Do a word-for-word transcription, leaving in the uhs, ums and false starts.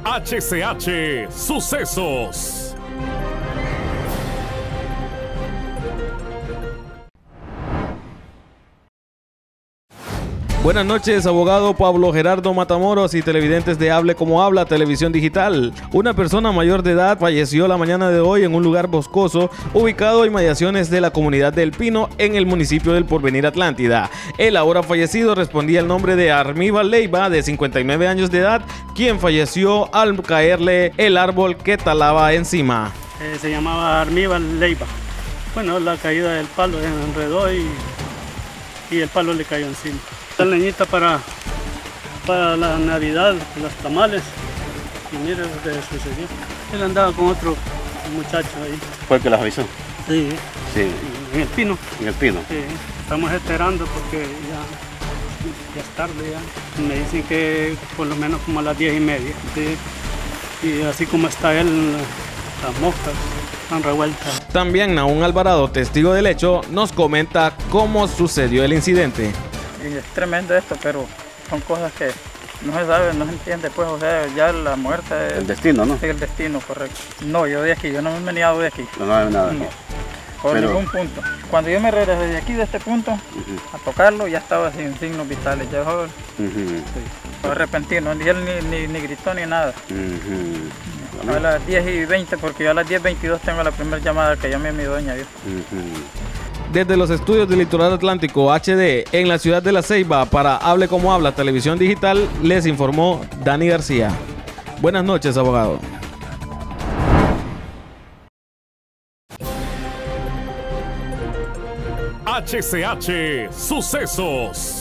H C H Sucesos. Buenas noches, abogado Pablo Gerardo Matamoros y televidentes de Hable Como Habla Televisión Digital. Una persona mayor de edad falleció la mañana de hoy en un lugar boscoso ubicado en inmediaciones de la comunidad del Pino en el municipio del Porvenir Atlántida. El ahora fallecido respondía el nombre de Armíbal Leiva, de cincuenta y nueve años de edad, quien falleció al caerle el árbol que talaba encima. Eh, se llamaba Armíbal Leiva. Bueno, la caída del palo se enredó y, y el palo le cayó encima. La leñita para, para la Navidad, los tamales. Y mira lo que sucedió. Él andaba con otro muchacho ahí. ¿Fue el que las avisó? Sí. Sí. En el Pino. En el Pino. Sí. Estamos esperando porque ya, ya es tarde ya. Me dicen que por lo menos como a las diez y media. Sí. Y así como está él, las moscas están revueltas. También Naún Alvarado, testigo del hecho, nos comenta cómo sucedió el incidente. Y es tremendo esto, pero son cosas que no se sabe, no se entiende, pues, o sea, ya la muerte... El destino, ¿no? Sí, el destino, correcto. No, yo de aquí, yo no me he venido de aquí. No, no hay nada. No, por pero... ningún punto. Cuando yo me regresé de aquí, de este punto, uh-huh. a tocarlo, ya estaba sin signos vitales. Ya fue, uh-huh. sí, fue repentino, ni él ni, ni, ni gritó ni nada. Uh-huh. Bueno. A las diez y veinte, porque yo a las diez y veintidós tengo la primera llamada que llamé a mi dueña. Uh-huh. Desde los estudios del Litoral Atlántico H D en la ciudad de La Ceiba para Hable Como Habla Televisión Digital, les informó Dani García. Buenas noches, abogado. H C H Sucesos.